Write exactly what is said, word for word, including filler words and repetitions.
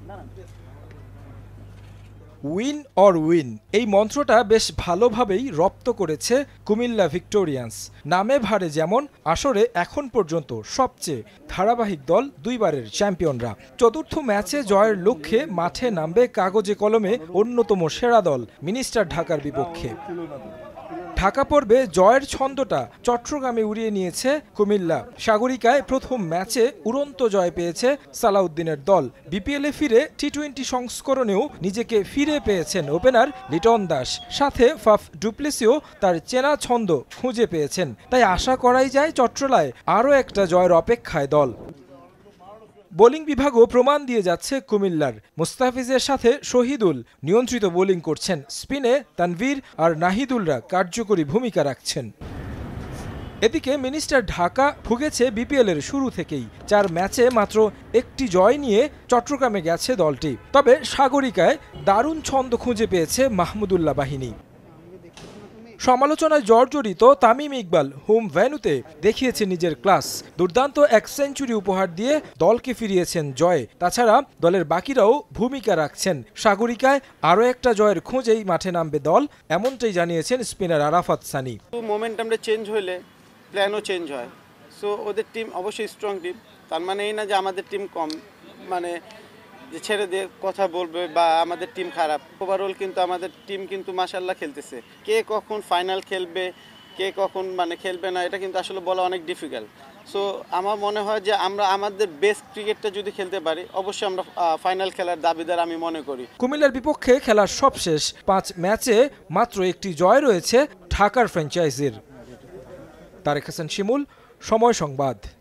Win or win এই মন্ত্রটা বেশ ভালোভাবেই রপ্ত করেছে কুমিল্লা ভিক্টোরিয়ান্স। নামে ভারে যেমন, আসরে এখন পর্যন্ত সবচেয়ে ধারাবাহিক দল, দুইবারের চ্যাম্পিয়নরা। চতুর্থ ম্যাচে জয়ের লক্ষ্যে মাঠে নামবে কাগজে কলমে অন্যতম সেরা দল মিনিস্টার ঢাকার বিপক্ষে। ঢাকা পর্বে জয়ের ছন্দটা চট্টগ্রামে উড়িয়ে নিয়েছে কুমিল্লা। সাগরিকায় প্রথম ম্যাচে উড়ন্ত জয় পেয়েছে সালাউদ্দিনের দল। বিপিএলে ফিরে টি টোয়েন্টি সংস্করণেও নিজেকে ফিরে পেয়েছেন ওপেনার লিটন দাস। সাথে ফাফ ডুপ্লেসিও তার চেনা ছন্দ খুঁজে পেয়েছেন। তাই আশা করাই যায় চট্টলায় আরও একটা জয়ের অপেক্ষায় দল। বোলিং বিভাগও প্রমাণ দিয়ে যাচ্ছে কুমিল্লার। মুস্তাফিজের সাথে শহীদুল নিয়ন্ত্রিত বোলিং করছেন। স্পিনে তানভীর আর নাহিদুলরা কার্যকরী ভূমিকা রাখছেন। এদিকে মিনিস্টার ঢাকা ভুগেছে বিপিএল এর শুরু থেকেই। চার ম্যাচে মাত্র একটি জয় নিয়ে চট্টগ্রামে গেছে দলটি। তবে সাগরিকায় দারুণ ছন্দ খুঁজে পেয়েছে মাহমুদুল্লাহ বাহিনী। সমালোচনায় জর্জরিত তামিম ইকবাল হোম ভেন্যুতে দেখিয়েছে নিজের ক্লাস। দুর্দান্ত এক সেঞ্চুরি উপহার দিয়ে দলকে ফিরিয়েছেন জয়ে। তাছাড়া দলের বাকিরাও ভূমিকা রাখছেন। সাগরিকায় আরও একটা জয়ের খোঁজেই মাঠে নামবে দল, এমনটাই জানিয়েছেন স্পিনার আরাফাত সানি। মোমেন্টামটা চেঞ্জ হলে প্ল্যানও চেঞ্জ হয়। সো ওদের টিম অবশ্যই স্ট্রং টিম, তার মানে এই না যে আমাদের টিম কম, মানে যে ছেড়ে দিয়ে কথা বলবে বা আমাদের টিম খারাপ। ওভারঅল কিন্তু আমাদের টিম কিন্তু মাশাআল্লাহ খেলতেছে। কে কখন ফাইনাল খেলবে, কে কখন মানে খেলবে না, এটা কিন্তু আসলে বলা অনেক ডিফিকাল্ট। সো আমার মনে হয় যে আমরা আমাদের বেস্ট ক্রিকেটটা যদি খেলতে পারি, অবশ্যই আমরা ফাইনাল খেলার দাবিদার আমি মনে করি। কুমিল্লার বিপক্ষে খেলার সবশেষ পাঁচ ম্যাচে মাত্র একটি জয় রয়েছে ঢাকার ফ্র্যাঞ্চাইজির। তারেক হাসান শিমুল, সময় সংবাদ।